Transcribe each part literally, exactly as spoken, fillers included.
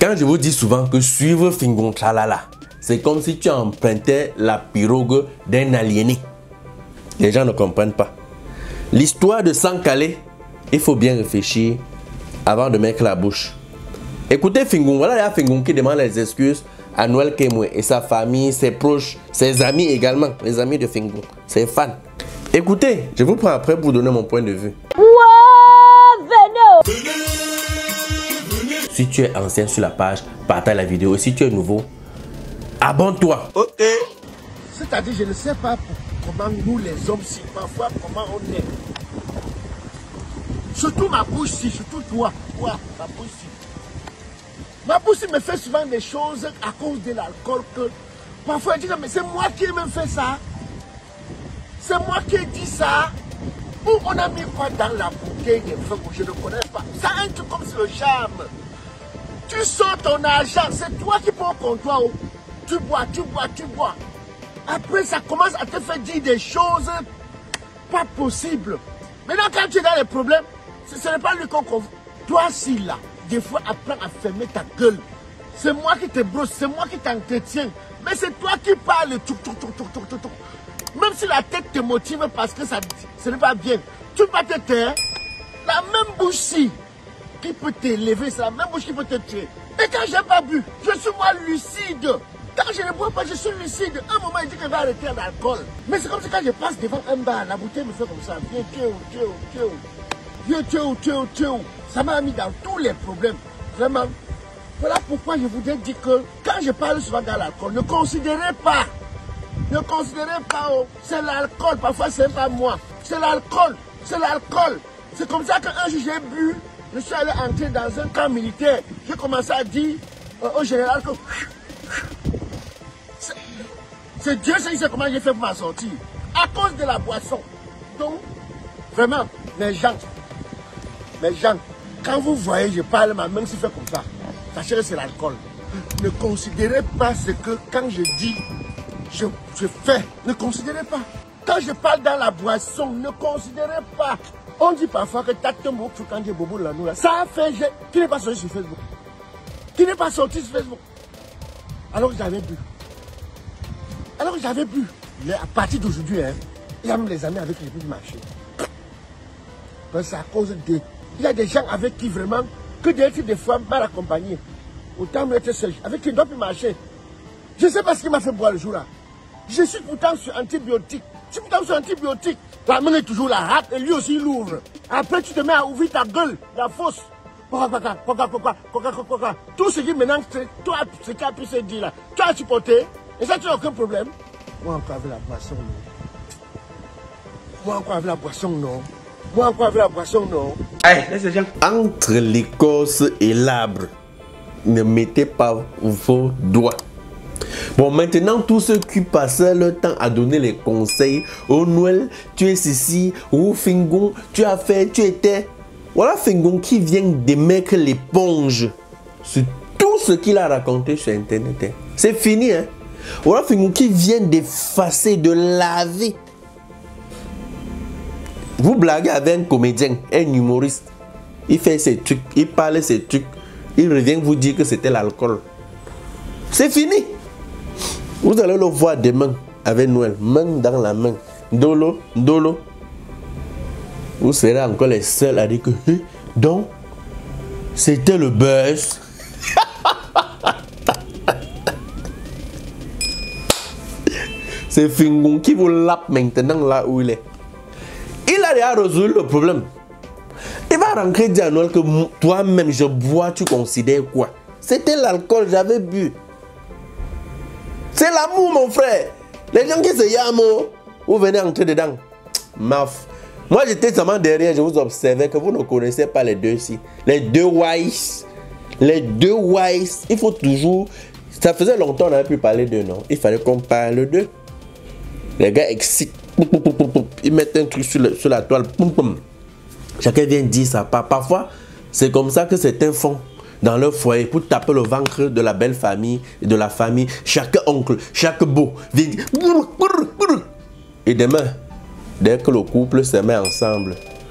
Quand je vous dis souvent que suivre Fingon Tralala, c'est comme si tu empruntais la pirogue d'un aliéné. Les gens ne comprennent pas. L'histoire de Sankale, il faut bien réfléchir avant de mettre la bouche. Écoutez Fingon, voilà il y a Fingon qui demande les excuses à Noël Kemwe et sa famille, ses proches, ses amis également, les amis de Fingon, ses fans. Écoutez, je vous prends après pour vous donner mon point de vue. Si tu es ancien sur la page, partage la vidéo. Et si tu es nouveau, abonne-toi. Ok. C'est-à-dire, je ne sais pas comment nous les hommes, si parfois, comment on est. Surtout ma bouche, si, surtout toi, toi, ma bouche, si. Ma bouche me fait souvent des choses à cause de l'alcool que parfois je dis mais c'est moi qui ai même fait ça. C'est moi qui ai dit ça. Ou on a mis quoi dans la bouteille de feu que je ne connais pas. Ça un truc comme c'est le charme. Tu sors ton argent, c'est toi qui prends au comptoir. Tu bois, tu bois, tu bois. Après ça commence à te faire dire des choses pas possibles. Maintenant quand tu es dans les problèmes, ce n'est pas lui qu'on confond. Toi si là. Des fois, apprends à fermer ta gueule. C'est moi qui te brosse, c'est moi qui t'entretiens. Mais c'est toi qui parles. Tchouk, tchouk, tchouk, tchouk, tchouk, tchouk. Même si la tête te motive parce que ça, ce n'est pas bien. Tu ne peux pas te taire. La même bouche-ci qui peut t'élever, c'est la même bouche qui peut te tuer. Et quand je n'ai pas bu, je suis moi lucide. Quand je ne bois pas, je suis lucide. Un moment, il dit que je vais arrêter l'alcool. Mais c'est comme si quand je passe devant un bar, la bouteille me fait comme ça. Viens, tu es où, tu es où, tu es où. Viens, tu es où, tu es où, tu es où. Ça m'a mis dans tous les problèmes. Vraiment. Voilà pourquoi je voudrais dire que quand je parle souvent dans l'alcool, ne considérez pas. Ne considérez pas. Oh, c'est l'alcool. Parfois, c'est pas moi. C'est l'alcool. C'est l'alcool. C'est comme ça qu'un jour j'ai bu. Je suis allé entrer dans un camp militaire. J'ai commencé à dire euh, au général que c'est Dieu qui sait comment j'ai fait pour m'en sortir. À cause de la boisson. Donc, vraiment, mes gens, mes gens, quand vous voyez, je parle, ma main se fait comme ça. Sachez que c'est l'alcool. Ne considérez pas ce que, quand je dis, je, je fais. Ne considérez pas. Quand je parle dans la boisson, ne considérez pas. On dit parfois que Tatombo Fukanje Bobo Lanoula, ça a fait, je, qui n'est pas sorti sur Facebook. Qui n'est pas sorti sur Facebook. Alors que j'avais bu. Alors que j'avais bu. Mais à partir d'aujourd'hui, hein, il y a même les amis avec qui j'ai pu marcher. C'est à cause de... Il y a des gens avec qui vraiment, que d'être des fois mal accompagnés. Autant être seul, avec qui il ne doit plus marcher. Je ne sais pas ce qui m'a fait boire le jour-là. Je suis pourtant sur antibiotiques. Je suis pourtant sur antibiotiques. La main est toujours là, rate, et lui aussi il ouvre. Après tu te mets à ouvrir ta gueule, la fosse. Tout ce qui maintenant, toi, ce qui a pu se dire là, tu as supporté, et ça tu n'as aucun problème. Moi encore avec la boisson, non. Moi encore avec la boisson, non. Moi encore avec la boisson, non. Hey, entre l'écorce et l'arbre, ne mettez pas vos doigts. Bon, maintenant, tous ceux qui passaient leur temps à donner les conseils, oh Noël, tu es ceci, oh Fingon, tu as fait, tu étais. Voilà Fingon qui vient de mettre l'éponge sur tout ce qu'il a raconté sur Internet. C'est fini, hein. Voilà Fingon qui vient d'effacer, de laver. Vous blaguez avec un comédien, un humoriste. Il fait ses trucs, il parle ses trucs. Il revient vous dire que c'était l'alcool. C'est fini. Vous allez le voir demain avec Noël, main dans la main. Dolo, dolo. Vous serez encore les seuls à dire que donc c'était le buzz. C'est Fingon qui vous lappe maintenant là où il est. Il a déjà résolu le problème. Il va rentrer dire à Noël que toi-même je bois, tu considères quoi? C'était l'alcool, j'avais bu. C'est l'amour, mon frère. Les gens qui se yamo, vous venez entrer dedans. Maf. Moi, j'étais seulement derrière, je vous observais que vous ne connaissez pas les deux ici. Les deux wise. Les deux wise. Il faut toujours... Ça faisait longtemps qu'on n'avait plus parlé d'eux, non? Il fallait qu'on parle d'eux. Les gars excitent. Ils mettent un truc sur, le, sur la toile. Chacun vient dire ça. Parfois, c'est comme ça que certains font dans leur foyer pour taper le ventre de la belle famille et de la famille. Chaque oncle, chaque beau vient dire. Et demain, dès que le couple se met ensemble,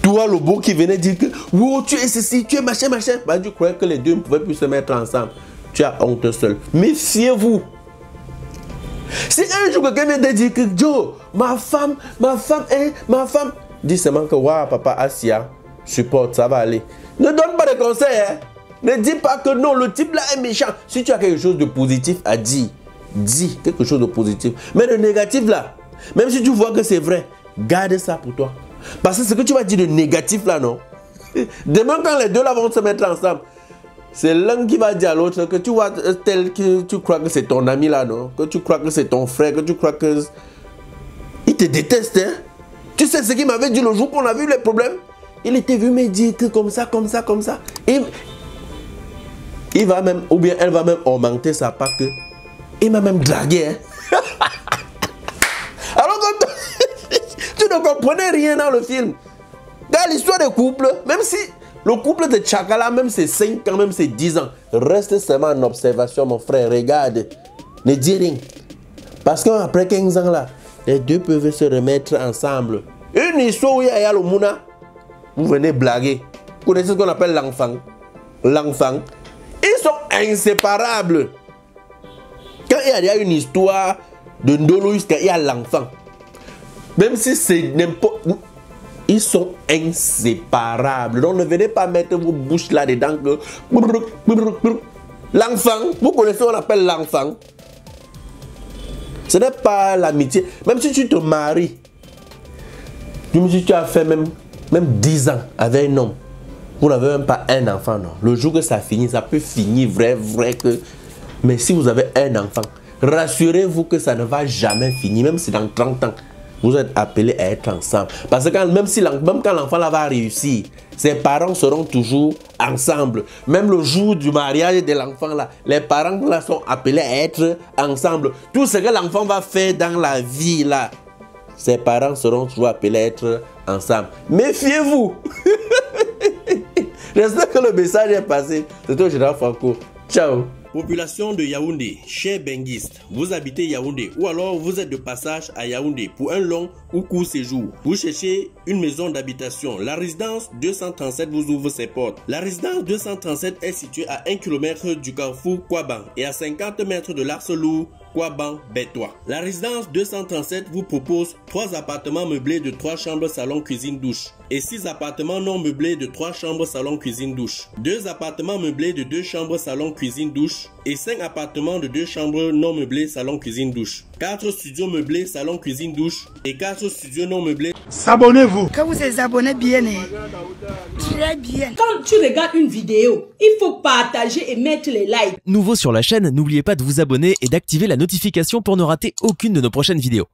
toi, le beau qui venait dire que wow, tu es ceci, tu es machin, machin. Bah, tu croyais que les deux ne pouvaient plus se mettre ensemble. Tu as honte seul. Méfiez-vous. Si un jour quelqu'un vient te dire que Joe, ma femme, ma femme, hein, ma femme, dis seulement que waouh, papa, Asia, supporte, ça va aller. Ne donne pas de conseils, hein. Ne dis pas que non, le type là est méchant. Si tu as quelque chose de positif à dire, dis quelque chose de positif. Mais le négatif là, même si tu vois que c'est vrai, garde ça pour toi. Parce que ce que tu vas dire de négatif là, non. Demain, quand les deux là vont se mettre ensemble, c'est l'un qui va dire à l'autre que tu vois tel que tu crois que c'est ton ami là, non? Que tu crois que c'est ton frère, que tu crois que... Il te déteste, hein? Tu sais ce qu'il m'avait dit le jour qu'on a vu les problèmes? Il était venu me dire que comme ça, comme ça, comme ça. Et il va même, ou bien elle va même augmenter sa part que... Il m'a même dragué, hein? Alors que tu ne comprenais rien dans le film. Dans l'histoire des couples, même si... Le couple de Tchakala, même c'est cinq ans, même c'est dix ans, reste seulement en observation, mon frère. Regarde, ne dis rien. Parce qu'après quinze ans, là, les deux peuvent se remettre ensemble. Une histoire où il y a le mouna, vous venez blaguer. Vous connaissez ce qu'on appelle l'enfant. L'enfant. Ils sont inséparables. Quand il y a une histoire de Ndolo jusqu'à il y a l'enfant, même si c'est n'importe... Ils sont inséparables. Donc ne venez pas mettre vos bouches là-dedans que... L'enfant, vous connaissez ce qu'on appelle l'enfant. Ce n'est pas l'amitié. Même si tu te maries, même si tu as fait même, même dix ans avec un homme, vous n'avez même pas un enfant, non. Le jour que ça finit, ça peut finir vrai, vrai que... Mais si vous avez un enfant, rassurez-vous que ça ne va jamais finir, même si dans trente ans, vous êtes appelés à être ensemble. Parce que quand, même, si, même quand l'enfant là va réussir, ses parents seront toujours ensemble. Même le jour du mariage de l'enfant là, les parents là sont appelés à être ensemble. Tout ce que l'enfant va faire dans la vie là, ses parents seront toujours appelés à être ensemble. Méfiez-vous. J'espère que le message est passé. C'était au général Franco. Ciao. Population de Yaoundé, chers benguistes, vous habitez Yaoundé ou alors vous êtes de passage à Yaoundé pour un long ou court séjour. Vous cherchez une maison d'habitation. La résidence deux cent trente-sept vous ouvre ses portes. La résidence deux cent trente-sept est située à un kilomètre du carrefour Kouaban et à cinquante mètres de l'Arcelou Kouaban Bétois. La résidence deux cent trente-sept vous propose trois appartements meublés de trois chambres, salon, cuisine, douche et six appartements non meublés de trois chambres, salon, cuisine, douche. deux appartements meublés de deux chambres, salon, cuisine, douche et cinq appartements de deux chambres non meublés, salon, cuisine, douche. quatre studios meublés, salon, cuisine, douche et quatre studios non meublés. S'abonnez-vous. Quand vous êtes abonné bien, très bien. Quand tu regardes une vidéo, il faut partager et mettre les likes. Nouveau sur la chaîne, n'oubliez pas de vous abonner et d'activer la notification pour ne rater aucune de nos prochaines vidéos.